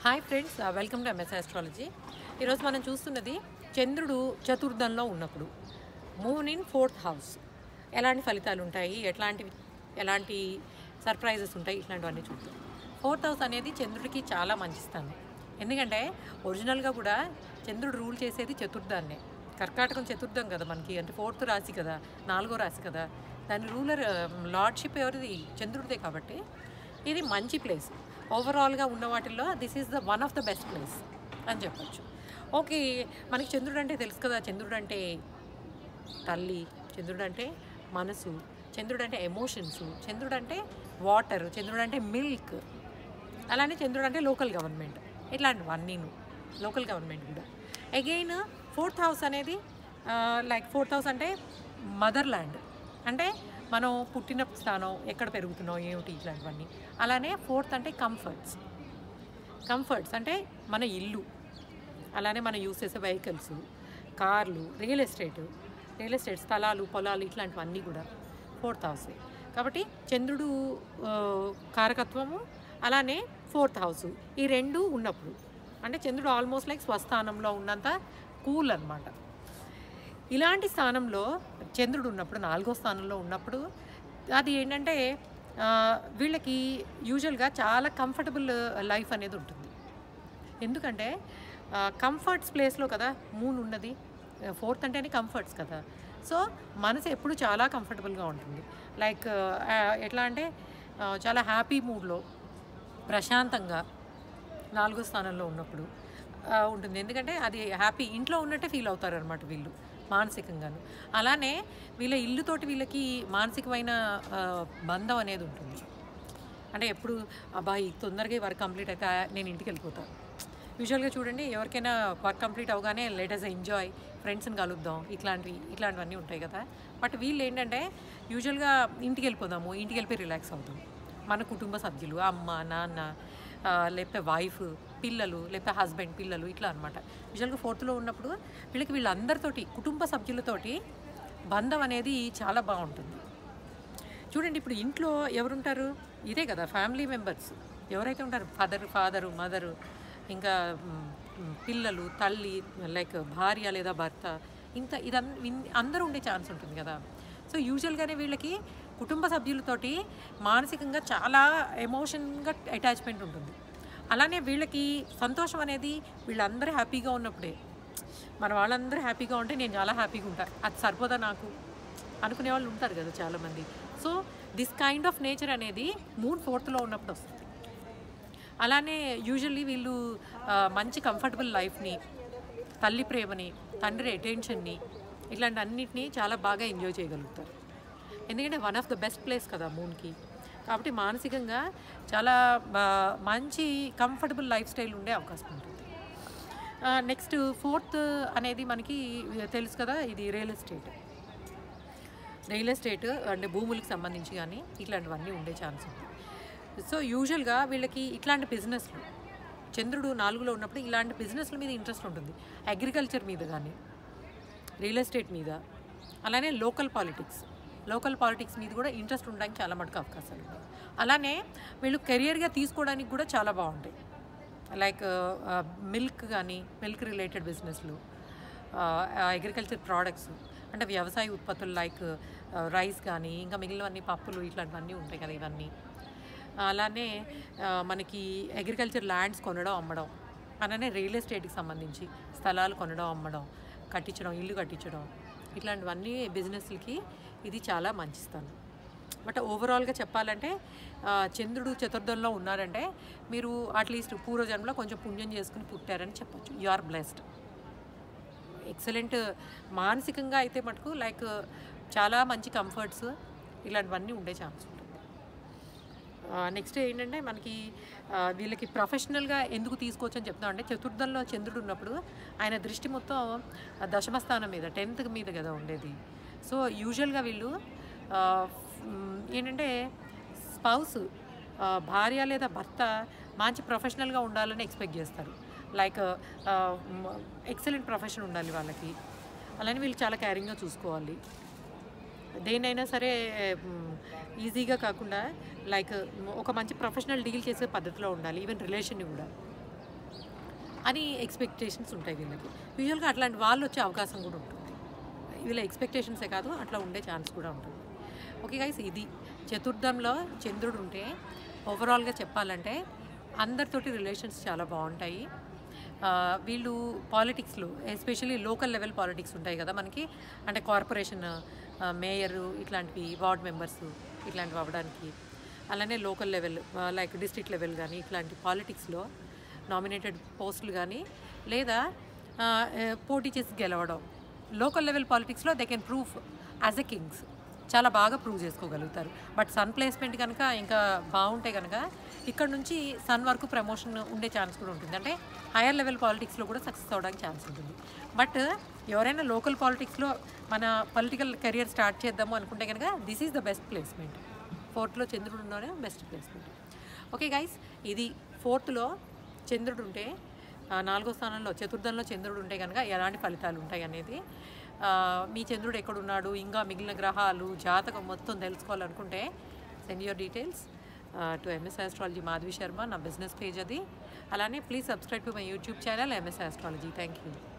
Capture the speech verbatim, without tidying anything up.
Hi friends, welcome to MI astrology. ఈరోజు మనం చూస్తున్నది చంద్రుడు చతుర్థంలో ఉన్నప్పుడు మూన్ ఇన్ ఫోర్త్ హౌస్ ఎలాంటి ఫలితాలు ఉంటాయి, ఎట్లాంటి ఎలాంటి సర్ప్రైజెస్ ఉంటాయి, ఇట్లాంటివన్నీ చూద్దాం. ఫోర్త్ హౌస్ అనేది చంద్రుడికి చాలా మంచి స్థానం. ఎందుకంటే ఒరిజినల్గా కూడా చంద్రుడు రూల్ చేసేది చతుర్థాన్నే. కర్కాటకం చతుర్థం కదా మనకి, అంటే ఫోర్త్ రాశి కదా, నాలుగో రాశి కదా. దాని రూలర్ లార్డ్షిప్ ఎవరిది? చంద్రుడిదే. కాబట్టి ఇది మంచి ప్లేస్. ఓవరాల్గా ఉన్న వాటిల్లో this is the one of the best place అని చెప్పచ్చు. ఓకే, మనకి చంద్రుడు అంటే తెలుసు కదా. చంద్రుడు అంటే తల్లి, చంద్రుడు అంటే మనసు, చంద్రుడు అంటే ఎమోషన్స్, చంద్రుడు అంటే వాటర్, చంద్రుడు అంటే మిల్క్, అలానే చంద్రుడు అంటే లోకల్ గవర్నమెంట్, ఇట్లాంటివన్నీను. లోకల్ గవర్నమెంట్ కూడా అగైన్ ఫోర్త్ హౌస్ అనేది లైక్ ఫోర్త్ హౌస్ అంటే మదర్ ల్యాండ్, అంటే మనం పుట్టిన స్థానం, ఎక్కడ పెరుగుతున్నాం, ఏమిటి, ఇట్లాంటివన్నీ. అలానే ఫోర్త్ అంటే కంఫర్ట్స్. కంఫర్ట్స్ అంటే మన ఇల్లు, అలానే మనం యూస్ చేసే వెహికల్స్, కార్లు, రియల్ ఎస్టేట్ రియల్ ఎస్టేట్ స్థలాలు, పొలాలు, ఇట్లాంటివన్నీ కూడా ఫోర్త్ హౌస్. కాబట్టి చంద్రుడు కారకత్వము, అలానే ఫోర్త్ హౌస్, ఈ రెండు ఉన్నప్పుడు అంటే చంద్రుడు ఆల్మోస్ట్ లైక్ స్వస్థానంలో ఉన్నంత కూల్ అనమాట. ఇలాంటి స్థానంలో చంద్రుడు ఉన్నప్పుడు, నాలుగో స్థానంలో ఉన్నప్పుడు, అది ఏంటంటే వీళ్ళకి యూజువల్గా చాలా కంఫర్టబుల్ లైఫ్ అనేది ఉంటుంది. ఎందుకంటే కంఫర్ట్స్ ప్లేస్లో కదా మూన్ ఉన్నది. ఫోర్త్ అంటేనే కంఫర్ట్స్ కదా. సో మనసు ఎప్పుడు చాలా కంఫర్టబుల్గా ఉంటుంది. లైక్ ఎట్లా అంటే చాలా హ్యాపీ మూడ్లో, ప్రశాంతంగా నాలుగో స్థానంలో ఉన్నప్పుడు ఉంటుంది. ఎందుకంటే అది హ్యాపీ, ఇంట్లో ఉన్నట్టే ఫీల్ అవుతారు అనమాట వీళ్ళు మానసికంగాను. అలానే వీళ్ళ ఇల్లుతోటి వీళ్ళకి మానసికమైన బంధం అనేది ఉంటుంది. అంటే ఎప్పుడు అబ్బాయి తొందరగా వర్క్ కంప్లీట్ అయితే నేను ఇంటికి వెళ్ళిపోతాను. యూజువల్గా చూడండి, ఎవరికైనా వర్క్ కంప్లీట్ అవగానే లెట్ అస్ ఎంజాయ్, ఫ్రెండ్స్ని కలుద్దాం, ఇట్లాంటివి ఇట్లాంటివన్నీ ఉంటాయి కదా. బట్ వీళ్ళు ఏంటంటే యూజువల్గా ఇంటికి వెళ్ళిపోదాము, ఇంటికి వెళ్ళిపోయి రిలాక్స్ అవుతాం. మన కుటుంబ సభ్యులు, అమ్మ, నాన్న, లేకపోతే వైఫ్, పిల్లలు, లేకపోతే హస్బెండ్, పిల్లలు, ఇట్లా అనమాట. యూజువల్గా ఫోర్త్లో ఉన్నప్పుడు వీళ్ళకి వీళ్ళందరితోటి, కుటుంబ సభ్యులతోటి బంధం అనేది చాలా బాగుంటుంది. చూడండి, ఇప్పుడు ఇంట్లో ఎవరుంటారు? ఇదే కదా ఫ్యామిలీ మెంబర్స్ ఎవరైతే ఉంటారు, ఫాదర్ ఫాదరు మదరు, ఇంకా పిల్లలు, తల్లి, లైక్ భార్య లేదా భర్త, ఇంత ఇదన్ అందరూ ఉండే ఛాన్స్ ఉంటుంది కదా. సో యూజువల్గానే వీళ్ళకి కుటుంబ సభ్యులతోటి మానసికంగా చాలా ఎమోషన్గా అటాచ్మెంట్ ఉంటుంది. అలానే వీళ్ళకి సంతోషం అనేది వీళ్ళందరూ హ్యాపీగా ఉన్నప్పుడే. మన వాళ్ళందరూ హ్యాపీగా ఉంటే నేను చాలా హ్యాపీగా ఉంటాను, అది సరిపోదా నాకు అనుకునే వాళ్ళు ఉంటారు కదా చాలామంది. So this kind of nature అనేది మూన్ ఫోర్త్లో ఉన్నప్పుడు వస్తుంది. అలానే యూజువల్లీ వీళ్ళు మంచి కంఫర్టబుల్ లైఫ్ని, తల్లి ప్రేమని, తండ్రి అటెన్షన్ని, ఇట్లాంటి అన్నిటినీ చాలా బాగా ఎంజాయ్ చేయగలుగుతారు. ఎందుకంటే one of the best place కదా మూన్కి. కాబట్టి మానసికంగా చాలా మంచి కంఫర్టబుల్ లైఫ్ స్టైల్ ఉండే అవకాశం ఉంటుంది. నెక్స్ట్ ఫోర్త్ అనేది మనకి తెలుసు కదా, ఇది రియల్ ఎస్టేట్. రియల్ ఎస్టేట్ అంటే భూములకు సంబంధించి కానీ ఇట్లాంటివన్నీ ఉండే ఛాన్స్ ఉంది. సో యూజువల్గా వీళ్ళకి ఇట్లాంటి బిజినెస్లు, చంద్రుడు నాలుగులో ఉన్నప్పుడు ఇలాంటి బిజినెస్ల మీద ఇంట్రెస్ట్ ఉంటుంది. అగ్రికల్చర్ మీద కానీ, రియల్ ఎస్టేట్ మీద, అలానే లోకల్ పాలిటిక్స్ లోకల్ పాలిటిక్స్ మీద కూడా ఇంట్రెస్ట్ ఉండడానికి చాలా మటుకు అవకాశాలు ఉంటాయి. అలానే వీళ్ళు కెరియర్గా తీసుకోవడానికి కూడా చాలా బాగుంటాయి. లైక్ మిల్క్ కానీ, మిల్క్ రిలేటెడ్ బిజినెస్లు, అగ్రికల్చర్ ప్రోడక్ట్స్ అంటే వ్యవసాయ ఉత్పత్తులు, లైక్ రైస్ కానీ, ఇంకా మిగిలినవన్నీ పప్పులు, ఇట్లాంటివన్నీ ఉంటాయి కదా ఇవన్నీ. అలానే మనకి అగ్రికల్చర్ ల్యాండ్స్ కొనడం, అమ్మడం, అలానే రియల్ ఎస్టేట్కి సంబంధించి స్థలాలు కొనడం, అమ్మడం, కట్టించడం, ఇల్లు కట్టించడం, ఇట్లాంటివన్నీ బిజినెస్లకి ఇది చాలా మంచి స్థానం. బట్ ఓవరాల్గా చెప్పాలంటే చంద్రుడు చతుర్థంలో ఉన్నారంటే మీరు అట్లీస్ట్ పూర్వజన్మలో కొంచెం పుణ్యం చేసుకుని పుట్టారని చెప్పచ్చు. You are blessed. ఎక్సలెంట్. మానసికంగా అయితే మటుకు లైక్ చాలా మంచి కంఫర్ట్స్, ఇలాంటివన్నీ ఉండే ఛాన్స్ ఉంటుంది. నెక్స్ట్ ఏంటంటే మనకి వీళ్ళకి ప్రొఫెషనల్గా ఎందుకు తీసుకోవచ్చు అని చెప్తాం అంటే, చతుర్థంలో చంద్రుడు ఉన్నప్పుడు ఆయన దృష్టి మొత్తం దశమ స్థానం మీద, టెన్త్ మీద కదా ఉండేది. సో యూజువల్గా వీళ్ళు ఏంటంటే స్పౌస్, భార్య లేదా భర్త మంచి ప్రొఫెషనల్గా ఉండాలని ఎక్స్పెక్ట్ చేస్తారు. లైక్ ఎక్సలెంట్ ప్రొఫెషన్ ఉండాలి వాళ్ళకి. అలానే వీళ్ళు చాలా కేరింగ్గా చూసుకోవాలి. దేనైనా సరే ఈజీగా కాకుండా లైక్ ఒక మంచి ప్రొఫెషనల్ డీల్ చేసే పద్ధతిలో ఉండాలి. ఈవెన్ రిలేషన్ కూడా అని ఎక్స్పెక్టేషన్స్ ఉంటాయి వీళ్ళకి. యూజువల్గా అట్లాంటి వాళ్ళు వచ్చే అవకాశం కూడా ఉంటుంది. వీళ్ళ ఎక్స్పెక్టేషన్సే కాదు, అట్లా ఉండే ఛాన్స్ కూడా ఉంటుంది. ఓకే గైస్, ఇది చతుర్థంలో చంద్రుడు ఉంటే ఓవరాల్గా చెప్పాలంటే అందరితోటి రిలేషన్స్ చాలా బాగుంటాయి. వీళ్ళు పాలిటిక్స్లో ఎస్పెషల్లీ లోకల్ లెవెల్ పాలిటిక్స్ ఉంటాయి కదా మనకి, అంటే కార్పొరేషన్ మేయరు ఇట్లాంటివి, వార్డ్ మెంబర్స్ ఇట్లాంటివి అవ్వడానికి, అలానే local level like district level కానీ ఇట్లాంటి పాలిటిక్స్లో నామినేటెడ్ పోస్టులు కానీ, లేదా పోటీ చేసి గెలవడం, లోకల్ లెవెల్ పాలిటిక్స్లో they can prove as a kings, చాలా బాగా ప్రూవ్ చేసుకోగలుగుతారు. బట్ సన్ ప్లేస్మెంట్ కనుక ఇంకా బాగుంటే కనుక ఇక్కడ నుంచి సన్ వరకు ప్రమోషన్ ఉండే ఛాన్స్ కూడా ఉంటుంది. అంటే హైయర్ లెవెల్ పాలిటిక్స్లో కూడా సక్సెస్ అవ్వడానికి ఛాన్స్ ఉంటుంది. బట్ ఎవరైనా లోకల్ పాలిటిక్స్లో మన పొలిటికల్ కెరియర్ స్టార్ట్ చేద్దాము అనుకుంటే కనుక this is the best placement. ఫోర్త్లో చంద్రుడు ఉండడం బెస్ట్ ప్లేస్మెంట్. ఓకే గైస్, ఇది ఫోర్త్లో చంద్రుడు ఉంటే, నాలుగో స్థానంలో చతుర్థంలో చంద్రుడు ఉంటే కనుక ఎలాంటి ఫలితాలు ఉంటాయి అనేది, మీ చంద్రుడు ఎక్కడున్నాడు, ఇంకా మిగిలిన గ్రహాలు, జాతకం మొత్తం తెలుసుకోవాలనుకుంటే send your details to MS astrology Madhavi Sharma, నా బిజినెస్ పేజ్ అది. అలానే please subscribe to my YouTube channel MS astrology. Thank you.